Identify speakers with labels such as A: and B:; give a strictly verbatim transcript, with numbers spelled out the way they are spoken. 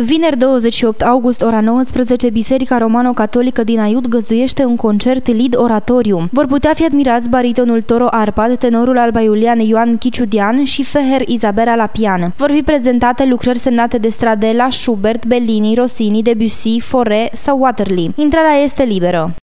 A: Vineri douăzeci și opt august, ora nouăsprezece, Biserica Romano-Catolică din Aiud găzduiește un concert Lied Oratoriu. Vor putea fi admirați baritonul Toro Arpad, tenorul alba Iulian Ioan Chiciudian și Feher Izabela la pian. Vor fi prezentate lucrări semnate de Stradella, Schubert, Bellini, Rossini, Debussy, Fauré sau Waterly. Intrarea este liberă.